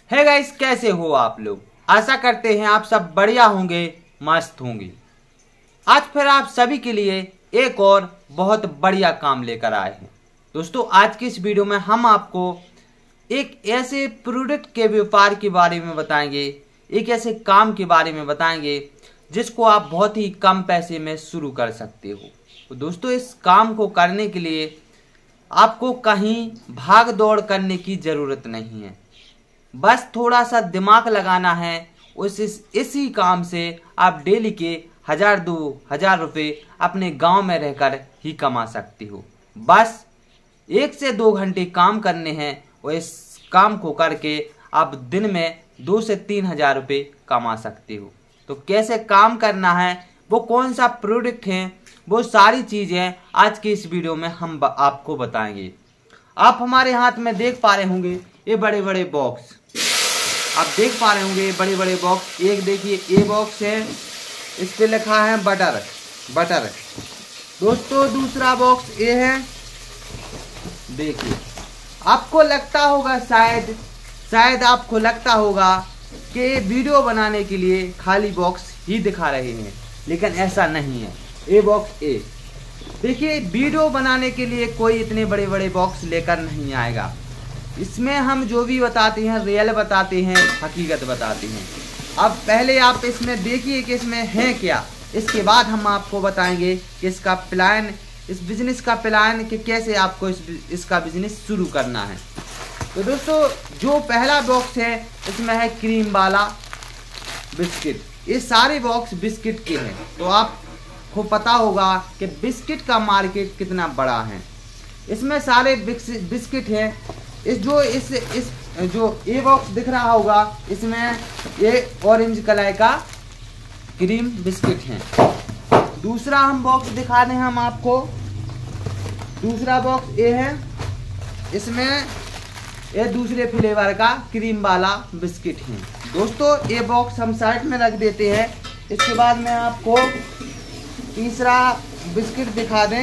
है गाइस, कैसे हो आप लोग। आशा करते हैं आप सब बढ़िया होंगे, मस्त होंगे। आज फिर आप सभी के लिए एक और बहुत बढ़िया काम लेकर आए हैं। दोस्तों, आज की इस वीडियो में हम आपको एक ऐसे प्रोडक्ट के व्यापार के बारे में बताएंगे, एक ऐसे काम के बारे में बताएंगे जिसको आप बहुत ही कम पैसे में शुरू कर सकते हो। तो दोस्तों, इस काम को करने के लिए आपको कहीं भाग दौड़ करने की ज़रूरत नहीं है। बस थोड़ा सा दिमाग लगाना है। इसी काम से आप डेली के 1000-2000 रुपये अपने गांव में रहकर ही कमा सकते हो। बस 1 से 2 घंटे काम करने हैं और इस काम को करके आप दिन में 2 से 3 हज़ार रुपये कमा सकते हो। तो कैसे काम करना है, वो कौन सा प्रोडक्ट है, वो सारी चीज़ें आज की इस वीडियो में हम आपको बताएंगे। आप हमारे हाथ में देख पा रहे होंगे ये बड़े बड़े बॉक्स, आप देख पा रहे होंगे बड़े बड़े बॉक्स। एक देखिए ये बॉक्स है, इस पे लिखा है बटर। दोस्तों, दूसरा बॉक्स ये है। देखिए, आपको लगता होगा शायद आपको लगता होगा कि वीडियो बनाने के लिए खाली बॉक्स ही दिखा रहे हैं, लेकिन ऐसा नहीं है। ये बॉक्स ए देखिए, वीडियो बनाने के लिए कोई इतने बड़े बड़े बॉक्स लेकर नहीं आएगा। इसमें हम जो भी बताते हैं रियल बताते हैं, हकीकत बताते हैं। अब पहले आप इसमें देखिए कि इसमें है क्या, इसके बाद हम आपको बताएंगे कि इसका प्लान, इस बिजनेस का प्लान कि कैसे आपको इसका बिजनेस शुरू करना है। तो दोस्तों, जो पहला बॉक्स है इसमें है क्रीम वाला बिस्किट। ये सारे बॉक्स बिस्किट के हैं। तो आपको पता होगा कि बिस्किट का मार्केट कितना बड़ा है। इसमें सारे बिस्किट हैं। इस जो ये बॉक्स दिख रहा होगा, इसमें ये ऑरेंज कलर का क्रीम बिस्किट है। दूसरा हम बॉक्स दिखा रहे हैं हम आपको। दूसरा बॉक्स ये है, इसमें ये दूसरे फ्लेवर का क्रीम वाला बिस्किट है। दोस्तों, ये बॉक्स हम साइड में रख देते हैं। इसके बाद में आपको तीसरा बिस्किट दिखा दें।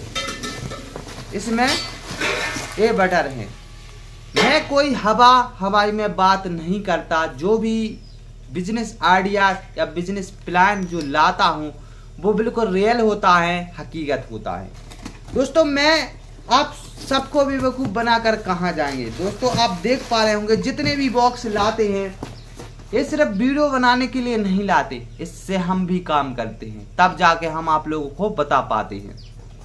इसमें ये बटर है। मैं कोई हवाई में बात नहीं करता। जो भी बिजनेस आइडिया या बिजनेस प्लान जो लाता हूँ वो बिल्कुल रियल होता है, हकीकत होता है। दोस्तों, मैं आप सबको भी बेवकूफ़ बनाकर कहाँ जाएंगे। दोस्तों, आप देख पा रहे होंगे जितने भी बॉक्स लाते हैं ये सिर्फ वीडियो बनाने के लिए नहीं लाते, इससे हम भी काम करते हैं, तब जाके हम आप लोगों को बता पाते हैं।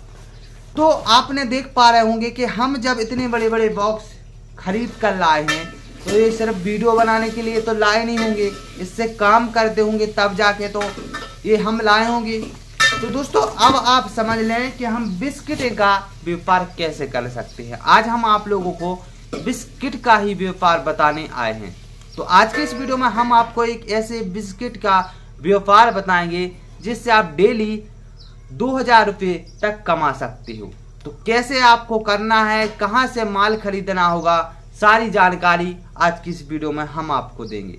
तो आपने देख पा रहे होंगे कि हम जब इतने बड़े बड़े बॉक्स खरीद कर लाए हैं तो ये सिर्फ वीडियो बनाने के लिए तो लाए नहीं होंगे, इससे काम करते होंगे तब जाके तो ये हम लाए होंगे। तो दोस्तों, अब आप समझ लें कि हम बिस्किट का व्यापार कैसे कर सकते हैं। आज हम आप लोगों को बिस्किट का ही व्यापार बताने आए हैं। तो आज के इस वीडियो में हम आपको एक ऐसे बिस्किट का व्यापार बताएंगे जिससे आप डेली 2000 रुपये तक कमा सकते हो। तो कैसे आपको करना है, कहां से माल खरीदना होगा, सारी जानकारी आज की इस वीडियो में हम आपको देंगे।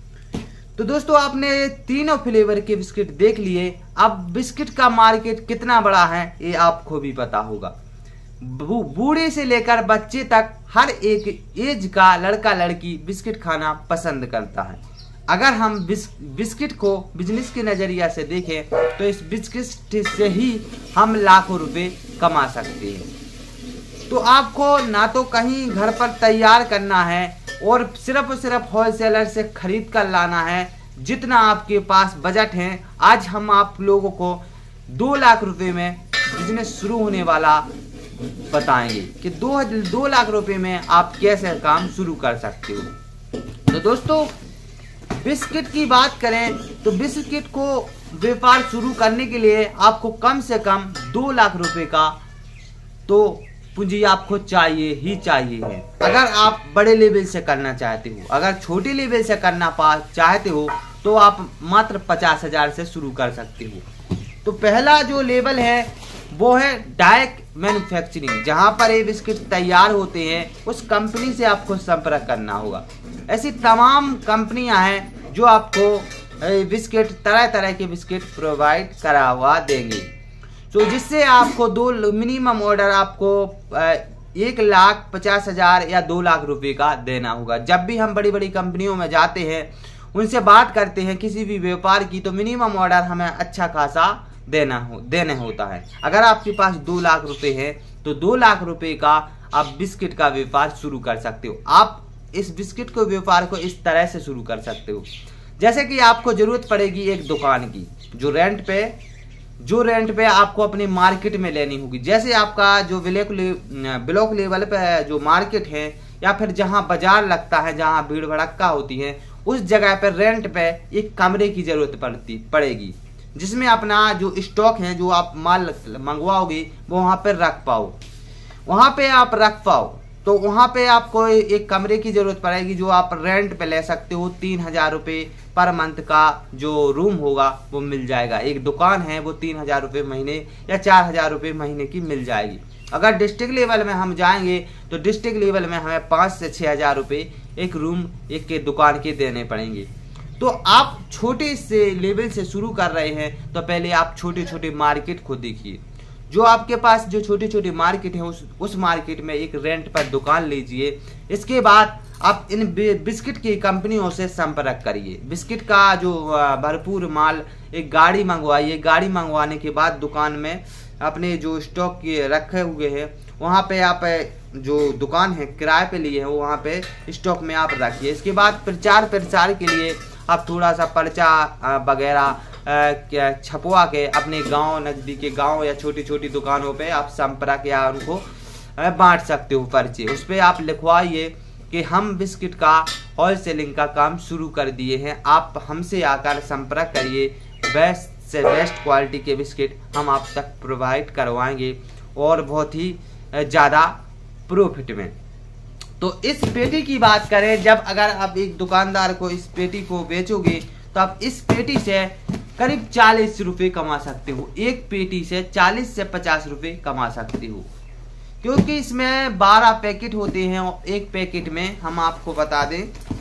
तो दोस्तों, आपने तीनों फ्लेवर के बिस्किट देख लिए। अब बिस्किट का मार्केट कितना बड़ा है ये आपको भी पता होगा। बूढ़े से लेकर बच्चे तक हर एक एज का लड़का लड़की बिस्किट खाना पसंद करता है। अगर हम बिस्किट को बिजनेस के नज़रिया से देखें तो इस बिस्किट से ही हम लाखों रुपए कमा सकते हैं। तो आपको ना तो कहीं घर पर तैयार करना है और सिर्फ होलसेलर से खरीद कर लाना है। जितना आपके पास बजट है, आज हम आप लोगों को 2 लाख रुपए में बिजनेस शुरू होने वाला बताएंगे कि 2 लाख रुपए में आप कैसे काम शुरू कर सकते हो। तो दोस्तों, बिस्किट की बात करें तो बिस्किट को व्यापार शुरू करने के लिए आपको कम से कम 2 लाख रुपए का तो पूंजी आपको चाहिए ही चाहिए है। अगर आप बड़े लेवल से करना चाहते हो, अगर छोटे लेवल से करना चाहते हो तो आप मात्र 50,000 से शुरू कर सकते हो। तो पहला जो लेवल है वो है डायरेक्ट मैन्युफैक्चरिंग। जहां पर ये बिस्किट तैयार होते हैं उस कंपनी से आपको संपर्क करना होगा। ऐसी तमाम कंपनियां हैं जो आपको बिस्किट, तरह तरह के बिस्किट प्रोवाइड करवा देंगे। तो जिससे आपको मिनिमम ऑर्डर आपको 1,50,000 या 2 लाख रुपए का देना होगा। जब भी हम बड़ी बड़ी कंपनियों में जाते हैं, उनसे बात करते हैं किसी भी व्यापार की, तो मिनिमम ऑर्डर हमें अच्छा खासा देने होता है। अगर आपके पास 2 लाख रुपए है तो 2 लाख रुपए का आप बिस्किट का व्यापार शुरू कर सकते हो। आप इस बिस्किट को व्यापार को इस तरह से शुरू कर सकते हो, जैसे कि आपको जरूरत पड़ेगी एक दुकान की जो रेंट पे आपको अपनी मार्केट में लेनी होगी। जैसे आपका जो ब्लॉक लेवल पे जो मार्केट है या फिर जहां बाजार लगता है, जहां भीड़ भड़क्का होती है, उस जगह पर रेंट पे एक कमरे की जरूरत पड़ेगी, जिसमें अपना जो स्टॉक है, जो आप माल मंगवाओगे, वो वहां पर रख पाओ। तो वहां पे आपको एक कमरे की जरूरत पड़ेगी जो आप रेंट पे ले सकते हो। 3,000 रुपये पर मंथ का जो रूम होगा वो मिल जाएगा। एक दुकान है वो 3,000 रुपये महीने या 4,000 रुपये महीने की मिल जाएगी। अगर डिस्ट्रिक्ट लेवल में हम जाएंगे तो डिस्ट्रिक्ट लेवल में हमें 5 से 6,000 रुपये एक रूम एक के दुकान के देने पड़ेंगे। तो आप छोटे से लेवल से शुरू कर रहे हैं तो पहले आप छोटे छोटे मार्केट को देखिए। जो आपके पास जो छोटी छोटी मार्केट है उस मार्केट में एक रेंट पर दुकान लीजिए। इसके बाद आप इन बिस्किट की कंपनियों से संपर्क करिए। बिस्किट का जो भरपूर माल एक गाड़ी मंगवाइए। गाड़ी मंगवाने के बाद दुकान में अपने जो स्टॉक रखे हुए हैं वहाँ पे आप जो दुकान है किराए पे लिए हैं वहाँ पे स्टॉक में आप रखिए। इसके बाद प्रचार प्रसार के लिए आप थोड़ा सा पर्चा वगैरह छपवा के अपने गांव, नजदीक के गांव या छोटी छोटी दुकानों पे आप संपर्क या उनको बांट सकते हो पर्चे। उस पर आप लिखवाइए कि हम बिस्किट का होलसेलिंग का काम शुरू कर दिए हैं, आप हमसे आकर संपर्क करिए, बेस्ट से बेस्ट क्वालिटी के बिस्किट हम आप तक प्रोवाइड करवाएंगे और बहुत ही ज़्यादा प्रॉफिट में। तो इस पेटी की बात करें, जब अगर आप एक दुकानदार को इस पेटी को बेचोगे तो आप इस पेटी से करीब 40 रुपये कमा सकते हो। एक पेटी से 40 से 50 रुपये कमा सकते हो, क्योंकि इसमें 12 पैकेट होते हैं और एक पैकेट में हम आपको बता दें,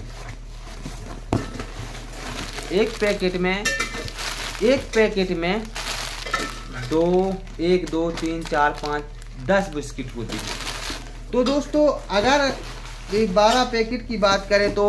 एक पैकेट में 1 2 3 4 5 10 बिस्किट होती है। तो दोस्तों अगर ये 12 पैकेट की बात करें तो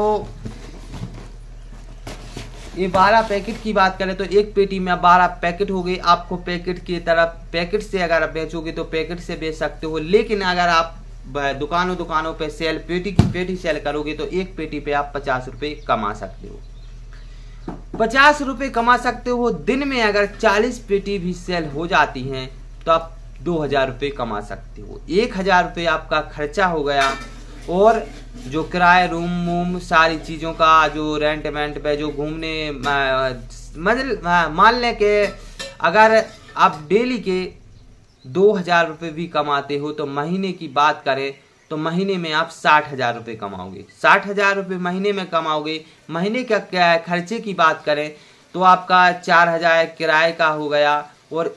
एक पेटी में 12 पैकेट हो गए। आपको पैकेट की तरफ पैकेट से अगर आप बेचोगे तो पैकेट से बेच सकते हो, लेकिन अगर आप दुकानों पे पेटी सेल करोगे तो एक पेटी पे आप 50 रुपये कमा सकते हो। 50 रुपये कमा सकते हो। दिन में अगर 40 पेटी भी सेल हो जाती हैं तो आप 2,000 रुपये कमा सकते हो। 1,000 रुपये आपका खर्चा हो गया और जो किराए रूम वूम सारी चीज़ों का जो रेंट पे जो घूमने मान लें कि अगर आप डेली के 2,000 रुपये भी कमाते हो तो महीने की बात करें तो महीने में आप 60,000 रुपये कमाओगे। 60,000 रुपये महीने में कमाओगे। महीने का खर्चे की बात करें तो आपका 4,000 किराए का हो गया और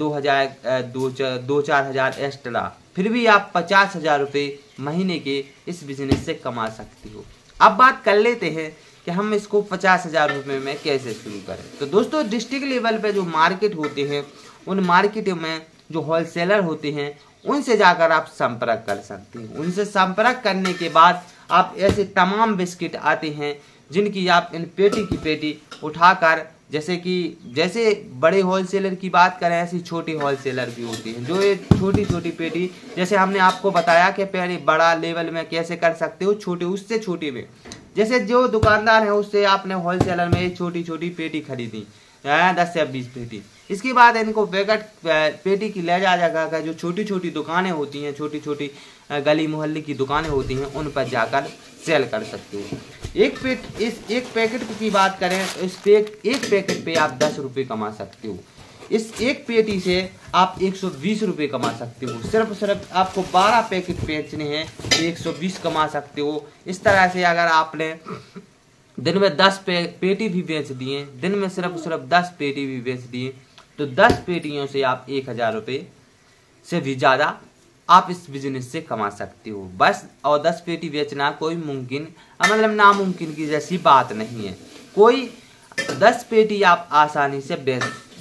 2-4,000 एक्स्ट्रा, फिर भी आप 50,000 रुपये महीने के इस बिजनेस से कमा सकते हो। अब बात कर लेते हैं कि हम इसको 50,000 रुपये में कैसे शुरू करें। तो दोस्तों डिस्ट्रिक्ट लेवल पे जो मार्केट होते हैं उन मार्केट में जो होलसेलर होते हैं उनसे जाकर आप संपर्क कर सकते हैं। उनसे संपर्क करने के बाद आप ऐसे तमाम बिस्किट आते हैं जिनकी आप इन पेटी की पेटी उठाकर, जैसे बड़े होलसेलर की बात करें ऐसी छोटी होलसेलर भी होती हैं जो ये छोटी छोटी पेटी, जैसे हमने आपको बताया कि पहले बड़ा लेवल में कैसे कर सकते हो, छोटे उससे छोटे में, जैसे जो दुकानदार है उससे आपने होलसेलर में एक छोटी छोटी पेटी खरीदी 10 या 20 पेटी। इसके बाद इनको पैकेट पेटी की ले जाकर जो छोटी छोटी दुकानें होती हैं, छोटी छोटी गली मोहल्ले की दुकानें होती हैं, उन पर जाकर सेल कर सकते हो। एक पैकेट की बात करें तो एक पैकेट पे आप 10 रुपये कमा सकते हो। इस एक पेटी से आप 120 रुपये कमा सकते हो। सिर्फ आपको 12 पैकेट बेचने हैं तो 120 कमा सकते हो। इस तरह से अगर आपने दिन में 10 पेटी भी बेच दिए, दिन में सिर्फ 10 पेटी भी बेच दिए तो 10 पेटियों से आप 1,000 रुपये से भी ज़्यादा आप इस बिजनेस से कमा सकते हो बस। और 10 पेटी बेचना कोई मतलब नामुमकिन की जैसी बात नहीं है। कोई 10 पेटी आप आसानी से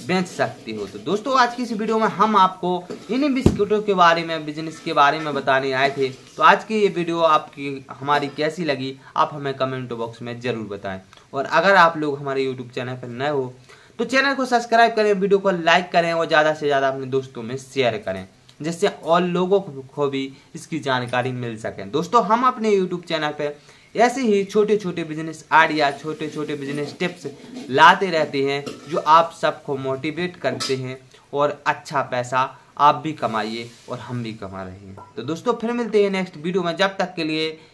बेच सकते हो। तो दोस्तों आज की इस वीडियो में हम आपको इन्हीं बिस्कुटों के बारे में, बिजनेस के बारे में बताने आए थे। तो आज की ये वीडियो आपकी हमारी कैसी लगी आप हमें कमेंट बॉक्स में ज़रूर बताएं। और अगर आप लोग हमारे यूट्यूब चैनल पर नए हो तो चैनल को सब्सक्राइब करें, वीडियो को लाइक करें और ज़्यादा से ज़्यादा अपने दोस्तों में शेयर करें, जिससे और लोगों को भी इसकी जानकारी मिल सके। दोस्तों हम अपने यूट्यूब चैनल पर ऐसे ही छोटे छोटे बिजनेस आइडिया, छोटे छोटे बिजनेस टिप्स लाते रहते हैं जो आप सबको मोटिवेट करते हैं और अच्छा पैसा आप भी कमाइए और हम भी कमा रहे हैं। तो दोस्तों फिर मिलते हैं नेक्स्ट वीडियो में, जब तक के लिए